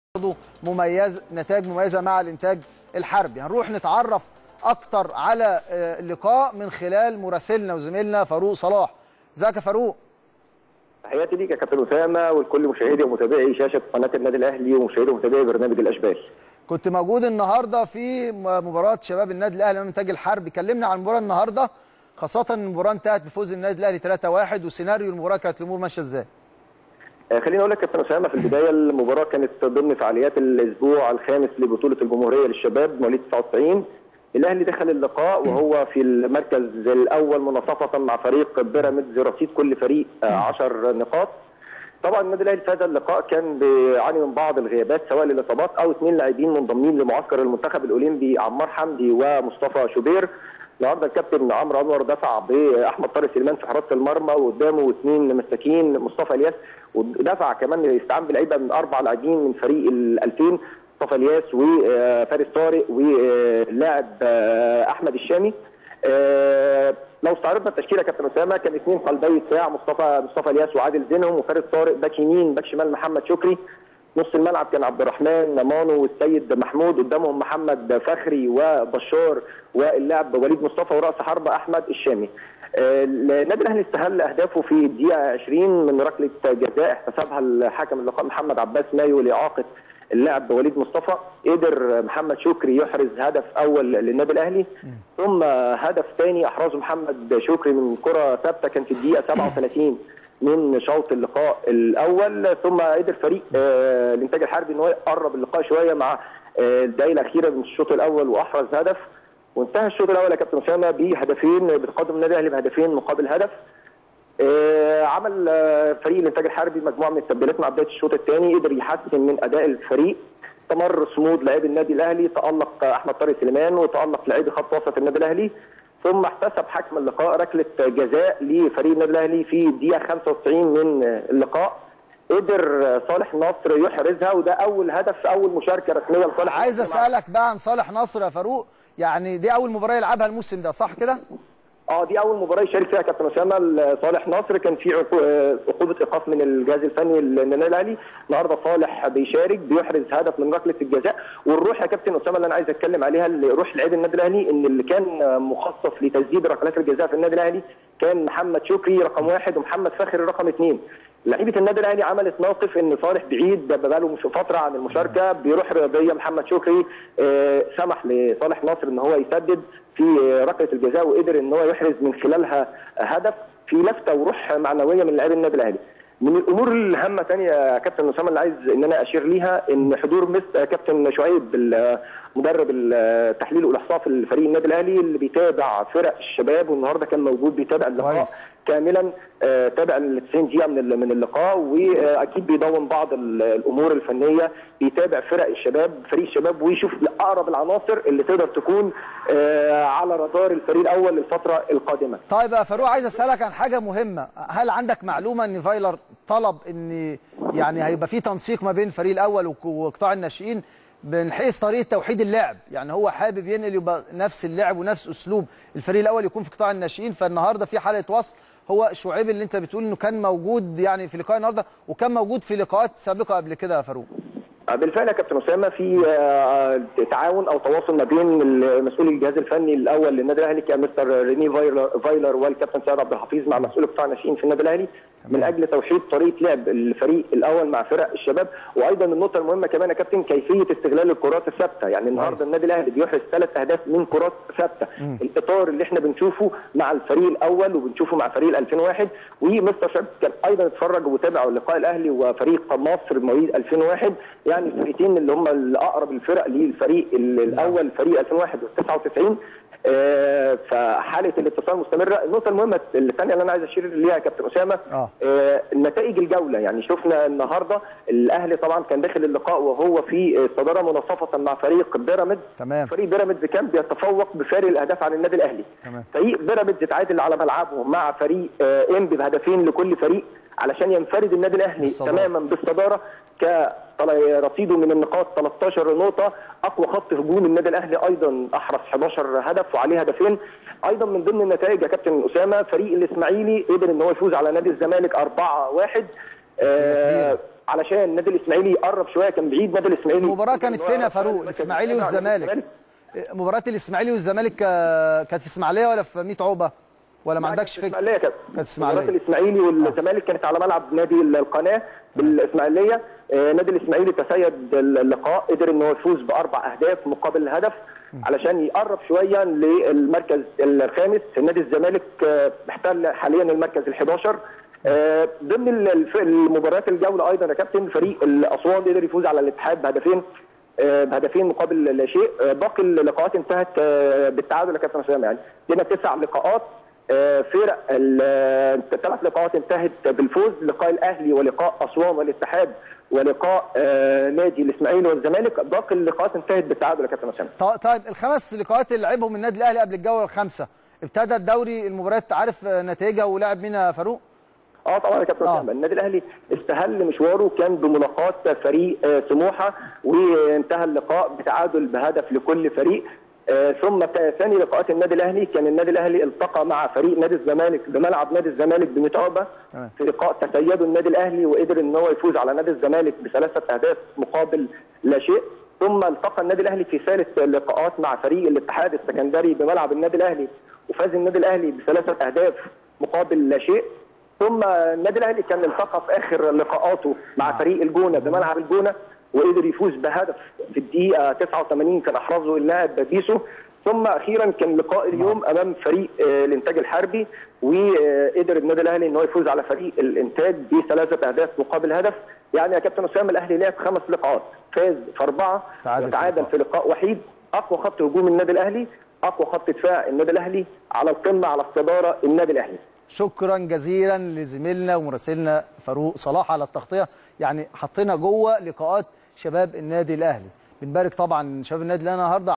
برضه نتائج مميزه مع الانتاج الحربي. هنروح نتعرف اكتر على اللقاء من خلال مراسلنا وزميلنا فاروق صلاح. ازيك يا فاروق؟ تحياتي ليك يا كابتن اسامه ولكل مشاهدي ومتابعي شاشه قناه النادي الاهلي ومشاهدي ومتابعي برنامج الاشبال. كنت موجود النهارده في مباراه شباب النادي الاهلي امام الانتاج الحربي، كلمنا عن المباراه النهارده، خاصه ان المباراه انتهت بفوز النادي الاهلي 3-1 وسيناريو المباراه كانت الامور ماشيه ازاي؟ خليني اقول لك يا كابتن اسامه، في البدايه المباراه كانت ضمن فعاليات الاسبوع الخامس لبطوله الجمهوريه للشباب مواليد 99. الاهلي دخل اللقاء وهو في المركز الاول مناصفه مع فريق بيراميدز، رصيد كل فريق 10 نقاط. طبعا النادي الاهلي في هذا اللقاء كان بيعاني من بعض الغيابات سواء للاصابات او 2 لاعبين منضمين لمعسكر المنتخب الاولمبي، عمار حمدي ومصطفى شوبير. النهارده الكابتن عمرو انور دفع باحمد طارق سليمان في حراسه المرمى وقدامه 2 مساكين مصطفى الياس، ودفع كمان استعان بلعيبه من 4 لاعبين من فريق ال2000 مصطفى الياس وفارس طارق واللاعب احمد الشامي. لو استعرضنا التشكيله يا كابتن اسامه كان 2 قلبي دفاع مصطفى الياس وعادل زينهم، وفارس طارق باك يمين، باك شمال محمد شكري. نص الملعب كان عبد الرحمن مانو والسيد محمود، قدامهم محمد فخري وبشار واللاعب وليد مصطفى، وراس حربه احمد الشامي. النادي الاهلي استهل اهدافه في الدقيقه 20 من ركله جزاء احتسبها الحكم اللقاء محمد عباس مايو لاعاقه اللاعب وليد مصطفى. قدر محمد شكري يحرز هدف اول للنادي الاهلي، ثم هدف ثاني احرزه محمد شكري من كره ثابته كان في الدقيقه 37 من شوط اللقاء الاول. ثم قدر فريق الانتاج الحربي ان هو يقرب اللقاء شويه مع الدقائق الاخيره من الشوط الاول واحرز هدف، وانتهى الشوط الاول يا كابتن اسامه بهدفين، بتقدم النادي الاهلي بهدفين مقابل هدف. عمل فريق الانتاج الحربي مجموعه من التبديلات مع بدايه الشوط الثاني، قدر يحسن من اداء الفريق، استمر صمود لاعبي النادي الاهلي، تالق احمد طارق سليمان وتالق لاعبي خط وسط النادي الاهلي، ثم احتسب حكم اللقاء ركله جزاء لفريق النادي الاهلي في الدقيقه 95 من اللقاء. قدر صالح نصر يحرزها، وده اول هدف، اول مشاركه رسميه لصالح. عايز اسالك بقى عن صالح نصر يا فاروق، يعني دي اول مباراه يلعبها الموسم ده صح كده؟ دي اول مباراه يشارك فيها كابتن اسامه صالح نصر، كان في عقوبه ايقاف من الجهاز الفني للنادي الاهلي. النهارده صالح بيشارك بيحرز هدف من ركله الجزاء. والروح يا كابتن اسامه اللي انا عايز اتكلم عليها، روح لعيب النادي الاهلي، ان اللي كان مخصص لتسديد ركلات الجزاء في النادي الاهلي كان محمد شكري رقم 1 ومحمد فخري رقم 2. لعيبه النادي الاهلي عملت موقف ان صالح بعيد بقاله فتره عن المشاركه بروح رياضيه، محمد شكري سمح لصالح نصر ان هو يسدد في ركله الجزاء، وقدر ان هو يحرز من خلالها هدف في لفته وروح معنويه من لاعبي النادي الاهلي. من الامور الهامه ثانيه يا كابتن اسامه اللي عايز ان انا اشير ليها، ان حضور كابتن شعيب مدرب التحليل والاحصاء في فريق النادي الاهلي اللي بيتابع فرق الشباب، والنهارده كان موجود بيتابع اللقاء كاملا، تابع ال 90 دقيقه من اللقاء، واكيد بيدون بعض الامور الفنيه، بيتابع فرق الشباب فريق الشباب ويشوف اقرب العناصر اللي تقدر تكون على رادار الفريق الاول للفتره القادمه. طيب يا فاروق، عايز اسالك عن حاجه مهمه، هل عندك معلومه ان فايلر طلب ان يعني هيبقى في تنسيق ما بين الفريق الاول وقطاع الناشئين من حيث طريقه توحيد اللعب؟ يعني هو حابب ينقل يبقى نفس اللعب ونفس اسلوب الفريق الاول يكون في قطاع الناشئين، فالنهارده في حاله وصل. هو شعيب اللي انت بتقول انه كان موجود يعني في لقاء النهارده وكان موجود في لقاءات سابقه قبل كده يا فاروق. بالفعل يا كابتن اسامه في تعاون او تواصل ما بين مسؤول الجهاز الفني الاول للنادي الاهلي كمستر ريني فايلر والكابتن سيد عبد الحفيظ مع مسؤول قطاع الناشئين في النادي الاهلي من اجل توحيد طريقه لعب الفريق الاول مع فرق الشباب. وايضا النقطه المهمه كمان يا كابتن كيفيه استغلال الكرات الثابته، يعني النهارده النادي الاهلي بيحرز 3 اهداف من كرات ثابته، الاطار اللي احنا بنشوفه مع الفريق الاول وبنشوفه مع فريق 2001. ومستر شعيب كان ايضا اتفرج وتابع لقاء الاهلي وفريق مصر مواليد 2001، يعني الفريقين اللي هم الاقرب الفرق للفريق الاول فريق 2001 و99. فحاله الاتصال مستمره. النقطه المهمه الثانيه اللي انا عايز اشير ليها يا كابتن اسامه نتائج الجوله، يعني شفنا النهارده الاهلي طبعا كان داخل اللقاء وهو في الصداره مناصفه مع فريق بيراميدز. فريق بيراميدز كان بيتفوق بفارق الاهداف عن النادي الاهلي. فريق بيراميدز اتعادل على ملعبه مع فريق انبي بهدفين لكل فريق علشان ينفرد النادي الاهلي تماما بالصداره كرصيده من النقاط 13 نقطه. اقوى خط هجوم النادي الاهلي ايضا احرز 11 هدف وعليه هدفين. ايضا من ضمن النتائج يا كابتن اسامه فريق الاسماعيلي قدر ان هو يفوز على نادي الزمالك 4-1. علشان النادي الاسماعيلي يقرب شويه، كان بعيد النادي الاسماعيلي. المباراه كانت فين يا فاروق؟ الاسماعيلي والزمالك. مباراه الاسماعيلي والزمالك كانت في اسماعيليه ولا في 100 عقبه؟ ولا ما عندكش فكره؟ اسماعيليه كانت اسماعيليه. مباراه الاسماعيلي والزمالك كانت على ملعب نادي القناه بالاسماعيليه. نادي الاسماعيلي تسيد اللقاء، قدر ان هو يفوز ب4 اهداف مقابل هدف علشان يقرب شويه للمركز الخامس. نادي الزمالك محتل حاليا المركز ال11. ضمن المباريات الجوله ايضا يا كابتن، فريق الاسوان قدر يفوز على الاتحاد بهدفين مقابل لا شيء. باقي اللقاءات انتهت بالتعادل يا كابتن اسامه. يعني لنا 9 لقاءات، فرق ال3 لقاءات انتهت بالفوز، لقاء الاهلي ولقاء اسوان والاتحاد ولقاء نادي الاسماعيلي والزمالك. باقي اللقاءات انتهت بالتعادل يا كابتن اسامه. طيب ال5 لقاءات اللي لعبهم النادي الاهلي قبل الجوله ال5، ابتدى الدوري المباريات عارف نتائجها ولعب مين يا فاروق؟ طبعا يا كابتن اسامه، النادي الاهلي استهل مشواره كان بملاقاه فريق سموحه، وانتهى اللقاء بتعادل بهدف لكل فريق. ثم ثاني لقاءات النادي الاهلي كان النادي الاهلي التقى مع فريق نادي الزمالك بملعب نادي الزمالك ب100 عقبه. في لقاء تسيده النادي الاهلي وقدر ان هو يفوز على نادي الزمالك ب3 اهداف مقابل لا شيء. ثم التقى النادي الاهلي في ثالث اللقاءات مع فريق الاتحاد السكندري بملعب النادي الاهلي، وفاز النادي الاهلي ب3 اهداف مقابل لا شيء. ثم النادي الاهلي كان التقى في اخر لقاءاته مع فريق الجونه بملعب الجونه، وقدر يفوز بهدف في الدقيقه 89 كان احرزه اللاعب بيسو. ثم اخيرا كان لقاء اليوم امام فريق الانتاج الحربي، وقدر النادي الاهلي ان هو يفوز على فريق الانتاج ب3 اهداف مقابل هدف. يعني يا كابتن اسامه الاهلي لعب 5 لقاءات، فاز في 4 وتعادل في لقاء وحيد. اقوى خط هجوم النادي الاهلي، اقوى خط دفاع النادي الاهلي، على القمه على الصداره النادي الاهلي. شكرا جزيلا لزميلنا ومراسلنا فاروق صلاح على التغطيه، يعني حطينا جوه لقاءات شباب النادي الاهلي. بنبارك طبعا شباب النادي الاهلي النهارده